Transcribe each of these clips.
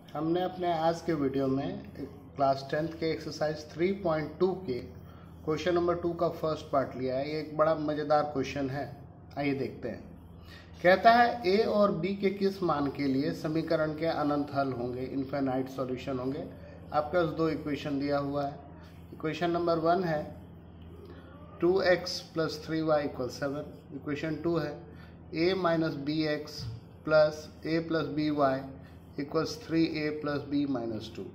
हमने अपने आज के वीडियो में क्लास 10th के एक्सरसाइज 3.2 के क्वेश्चन नंबर 2 का फर्स्ट पार्ट लिया है। ये एक बड़ा मज़ेदार क्वेश्चन है, आइए देखते हैं। कहता है ए और बी के किस मान के लिए समीकरण के अनंत हल होंगे, इनफाइनाइट सॉल्यूशन होंगे। आपके पास दो इक्वेशन दिया हुआ है। इक्वेशन नंबर 1 है 2x + 3y = 7। इक्वेशन 2 है a - bx + a + by = 3a + b - 2।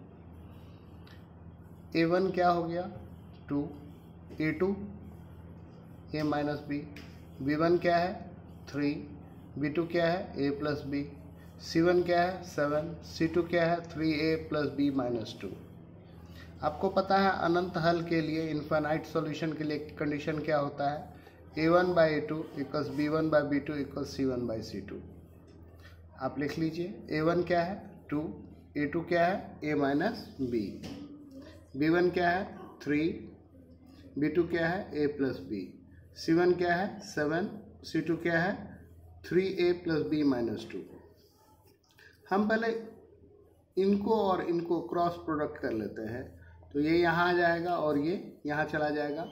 a1 क्या हो गया 2, a2 a - b, b1 क्या है 3, b2 क्या है a + b, c1 क्या है 7, c2 क्या है 3a + b - 2। आपको पता है अनंत हल के लिए, इनफाइनाइट सॉल्यूशन के लिए कंडीशन क्या होता है, a1/a2 = b1/b2 = c1/c2। आप लिख लीजिए a1 क्या है 2, a2 क्या है a - b, b1 क्या है 3, b2 क्या है a + b, c1 क्या है 7, c2 क्या है 3a + b - 2। हम पहले इनको और इनको क्रॉस प्रोडक्ट कर लेते हैं, तो ये यहाँ आ जाएगा और ये यहाँ चला जाएगा।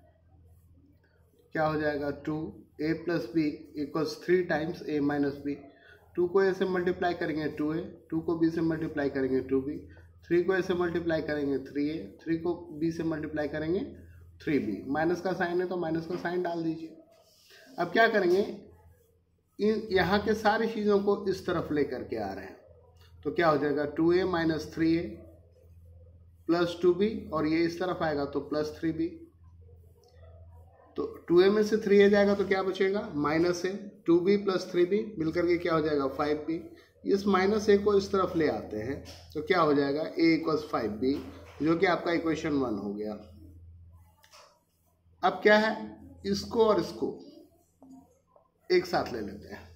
क्या हो जाएगा 2a + b = 3 times a - b। 2 को a से मल्टीप्लाई करेंगे 2a, 2 को b से मल्टीप्लाई करेंगे 2b, 3 को a से मल्टीप्लाई करेंगे 3a, 3 को b से मल्टीप्लाई करेंगे 3b। माइनस का साइन है तो माइनस का साइन डाल दीजिए। अब क्या करेंगे, इन यहाँ के सारी चीज़ों को इस तरफ लेकर के आ रहे हैं, तो क्या हो जाएगा 2a - 3a + 2b, और ये इस तरफ आएगा तो +3b। तो 2a में से 3a जाएगा तो क्या बचेगा -a, 2b + 3b मिलकर के क्या हो जाएगा 5b। इस -a को इस तरफ ले आते हैं तो क्या हो जाएगा a = 5b, जो कि आपका इक्वेशन 1 हो गया। अब क्या है, इसको और इसको एक साथ ले लेते हैं।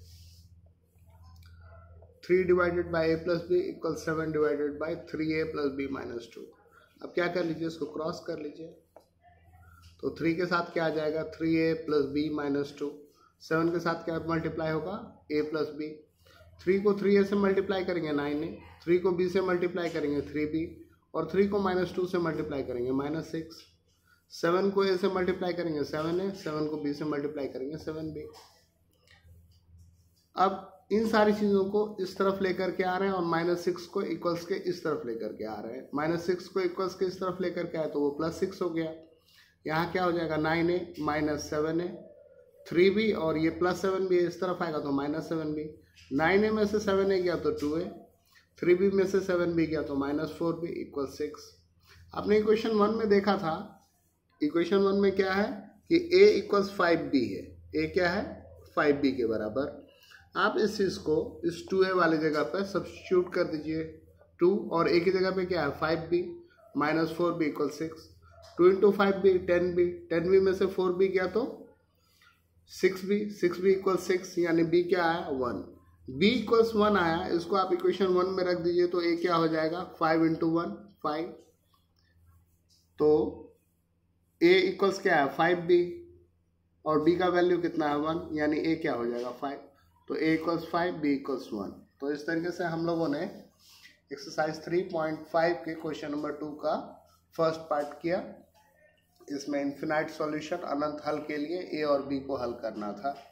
3/a + b = 7/3a + b - 2। अब क्या कर लीजिए, इसको क्रॉस कर लीजिए, तो 3 के साथ क्या आ जाएगा 3a + b - 2। 7 के साथ क्या मल्टीप्लाई होगा a + b। 3 को 3a से मल्टीप्लाई करेंगे 9a, 3 को b से मल्टीप्लाई करेंगे 3b, और 3 को -2 से मल्टीप्लाई करेंगे -6। 7 को a से मल्टीप्लाई करेंगे 7a, 7 को b से मल्टीप्लाई करेंगे 7b। अब इन सारी चीज़ों को इस तरफ लेकर के आ रहे हैं और -6 को इक्वल्स के इस तरफ लेकर के आ रहे हैं। -6 को इक्वल्स के इस तरफ लेकर के आए तो वो +6 हो गया। यहाँ क्या हो जाएगा 9a - 7a 3b, और ये +7b इस तरफ आएगा तो -7b। 9a में से 7a गया तो 2a, 3b में से 7b गया तो -4b = 6। आपने इक्वेशन 1 में देखा था, इक्वेशन 1 में क्या है कि a = 5b है, a क्या है 5b के बराबर। आप इस चीज़ को इस 2a वाली जगह पर सब्स्टिट्यूट कर दीजिए, 2 और a की जगह पे क्या है 5b -4b = 6। 2 × 5b 10b, 10b में से 4b गया तो 6b, 6b = 6, यानी b क्या आया 1। b = 1 आया, इसको आप इक्वेशन 1 में रख दीजिए तो a क्या हो जाएगा 5 × 1 5। तो a = क्या है 5b, और b का वैल्यू कितना है 1, यानी a क्या हो जाएगा 5। तो a = 5, b = 1। तो इस तरीके से हम लोगों ने एक्सरसाइज 3.5 के क्वेश्चन नंबर 2 का फर्स्ट पार्ट किया। इसमें इन्फिनाइट सॉल्यूशन, अनंत हल के लिए a और b को हल करना था।